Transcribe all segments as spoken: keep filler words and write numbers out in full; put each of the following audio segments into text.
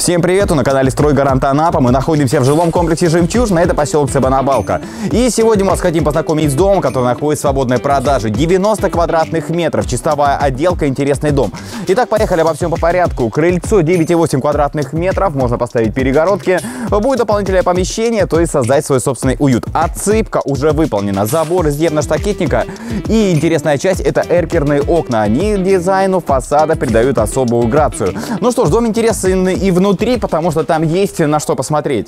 Всем привет! На канале «Стройгарант Анапа». Мы находимся в жилом комплексе «Жемчужина». Это поселок Цыбанабалка. И сегодня мы вас хотим познакомить с домом, который находится в свободной продаже. девяносто квадратных метров, чистовая отделка, интересный дом. Итак, поехали обо всем по порядку. Крыльцо девять и восемь квадратных метров. Можно поставить перегородки. Будет дополнительное помещение, то есть создать свой собственный уют. Отсыпка уже выполнена. Забор из деревно-штакетника. И интересная часть — это эркерные окна. Они дизайну фасада придают особую грацию. Ну что ж, дом интересный и внутри, потому что там есть на что посмотреть.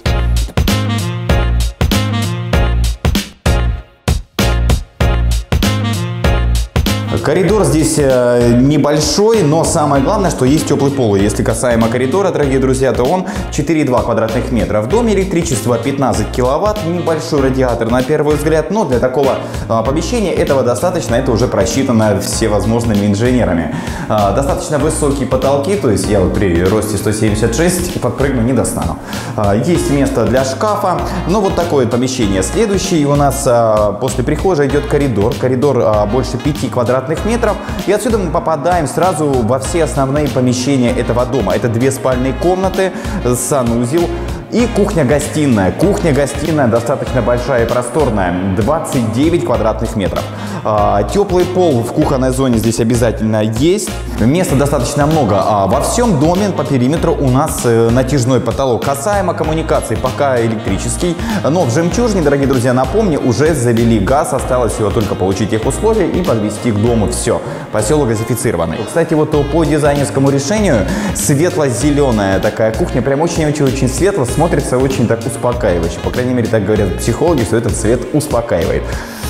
Коридор здесь небольшой, но самое главное, что есть теплый пол. Если касаемо коридора, дорогие друзья, то он четыре и два квадратных метра. В доме электричество пятнадцать киловатт, небольшой радиатор на первый взгляд, но для такого помещения этого достаточно, это уже просчитано всевозможными инженерами. Достаточно высокие потолки, то есть я вот при росте сто семьдесят шесть подпрыгну не достану. Есть место для шкафа, но вот такое помещение. Следующий у нас после прихожей идет коридор. Коридор больше пяти квадратных метров, и отсюда мы попадаем сразу во все основные помещения этого дома. Это две спальные комнаты, санузел и кухня-гостиная. Кухня-гостиная достаточно большая и просторная, двадцать девять квадратных метров. А, теплый пол в кухонной зоне здесь обязательно есть. Места достаточно много. А во всем доме по периметру у нас э, натяжной потолок. Касаемо коммуникаций, пока электрический. Но в «Жемчужине», дорогие друзья, напомню, уже завели газ. Осталось всего только получить их условия и подвести к дому. Все. Поселок газифицированный. Кстати, вот по дизайнерскому решению светло-зеленая такая кухня. Прям очень-очень светло. Смотрится очень так успокаивающе. По крайней мере, так говорят психологи, что этот цвет успокаивает.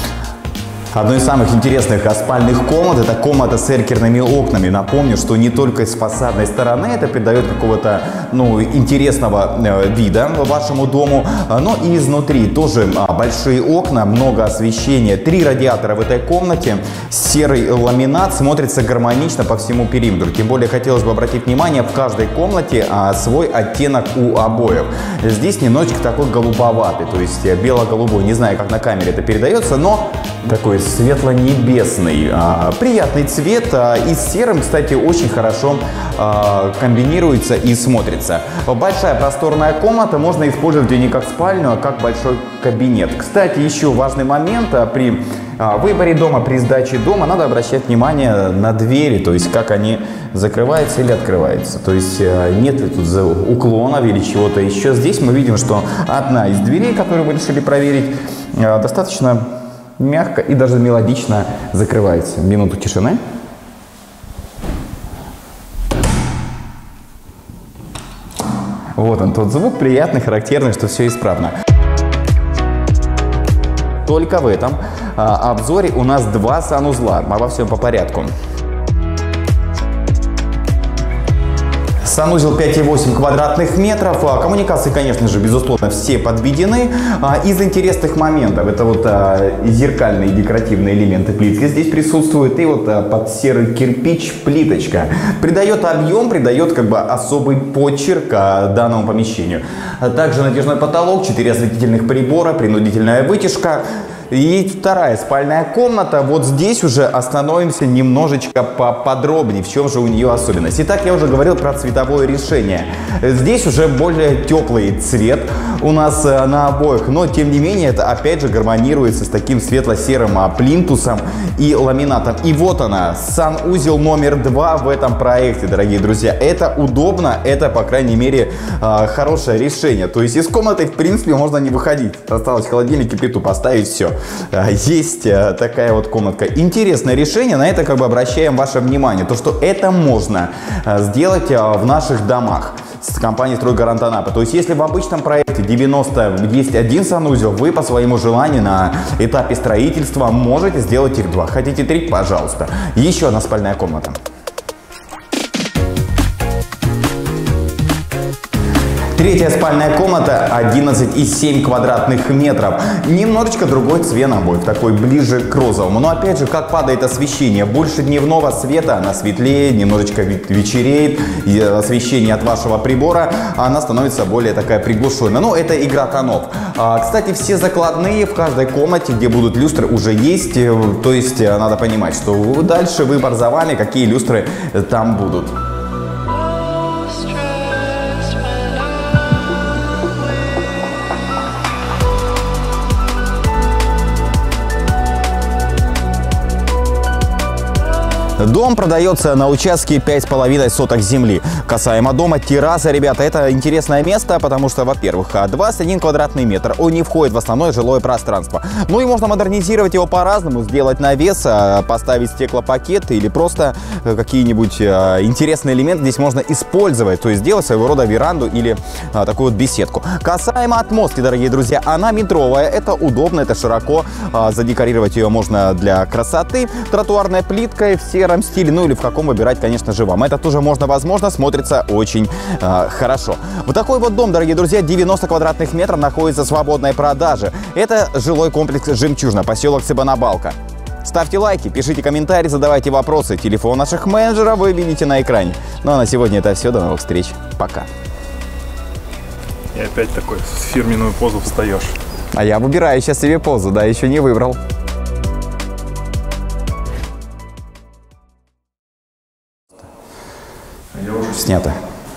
Одной из самых интересных спальных комнат — это комната с эркерными окнами. Напомню, что не только с фасадной стороны это придает какого-то ну, интересного э, вида вашему дому, но и изнутри тоже а, большие окна, много освещения, три радиатора в этой комнате, серый ламинат, смотрится гармонично по всему периметру. Тем более хотелось бы обратить внимание, в каждой комнате а, свой оттенок у обоев. Здесь немножечко такой голубоватый, то есть бело-голубой. Не знаю, как на камере это передается, но такой светло-небесный, а, приятный цвет, а, и с серым, кстати, очень хорошо а, комбинируется и смотрится. Большая просторная комната, можно использовать ее не как спальню, а как большой кабинет. Кстати, еще важный момент: а, при а, выборе дома, при сдаче дома надо обращать внимание на двери, то есть как они закрываются или открываются. То есть а, нет ли тут уклонов или чего-то еще. Здесь мы видим, что одна из дверей, которую мы решили проверить, а, достаточно мягко и даже мелодично закрывается. Минуту тишины. Вот он, тот звук приятный, характерный, что все исправно. Только в этом а, обзоре у нас два санузла. Обо всем по порядку. Санузел пять и восемь квадратных метров. Коммуникации, конечно же, безусловно, все подведены. Из интересных моментов — это вот зеркальные декоративные элементы плитки здесь присутствуют. И вот под серый кирпич плиточка. Придает объем, придает как бы особый почерк данному помещению. Также натяжной потолок, четыре осветительных прибора, принудительная вытяжка. И вторая спальная комната. Вот здесь уже остановимся немножечко поподробнее, в чем же у нее особенность. Итак, я уже говорил про цветовое решение. Здесь уже более теплый цвет у нас на обоях, но тем не менее это опять же гармонируется с таким светло-серым плинтусом и ламинатом. И вот она, санузел номер два в этом проекте, дорогие друзья. Это удобно, это, по крайней мере, хорошее решение. То есть из комнаты, в принципе, можно не выходить. Осталось холодильник и плиту поставить, все. Есть такая вот комнатка. Интересное решение, на это как бы обращаем ваше внимание. То, что это можно сделать в наших домах с компанией «Стройгарант Анапа». То есть если в обычном проекте девяносто есть один санузел, вы по своему желанию на этапе строительства можете сделать их два. Хотите три? Пожалуйста. Еще одна спальная комната. Третья спальная комната одиннадцать и семь квадратных метров. Немножечко другой цвет обоев, такой ближе к розовому. Но опять же, как падает освещение. Больше дневного света, она светлее, немножечко вечереет. И освещение от вашего прибора, она становится более такая приглушенная. Но это игра тонов. А, кстати, все закладные в каждой комнате, где будут люстры, уже есть. То есть надо понимать, что дальше выбор за вами, какие люстры там будут. Дом продается на участке пять с половиной соток земли. Касаемо дома, терраса, ребята, это интересное место, потому что, во-первых, двадцать один квадратный метр, он не входит в основное жилое пространство. Ну и можно модернизировать его по-разному, сделать навес, поставить стеклопакеты или просто какие-нибудь интересные элементы здесь можно использовать, то есть сделать своего рода веранду или такую вот беседку. Касаемо отмостки, дорогие друзья, она метровая, это удобно, это широко, задекорировать ее можно для красоты, тротуарной плиткой, все стиле, ну или в каком выбирать, конечно же, вам. Это тоже можно, возможно, смотрится очень э, хорошо. Вот такой вот дом, дорогие друзья, девяносто квадратных метров, находится в свободной продаже. Это жилой комплекс «Жемчужина», поселок Цыбанабалка. Ставьте лайки, пишите комментарии, задавайте вопросы. Телефон наших менеджеров вы видите на экране. Ну а на сегодня это все. До новых встреч. Пока. И опять такой в фирменную позу встаешь. А я выбираю сейчас себе позу, да, еще не выбрал. Снято.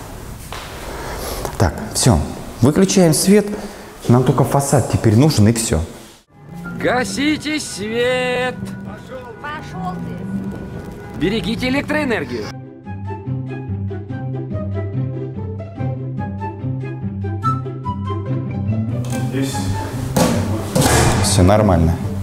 Так, все. Выключаем свет. Нам только фасад теперь нужен, и все. Гасите свет! Пошел! Пошел ты! Берегите электроэнергию! Здесь Все нормально.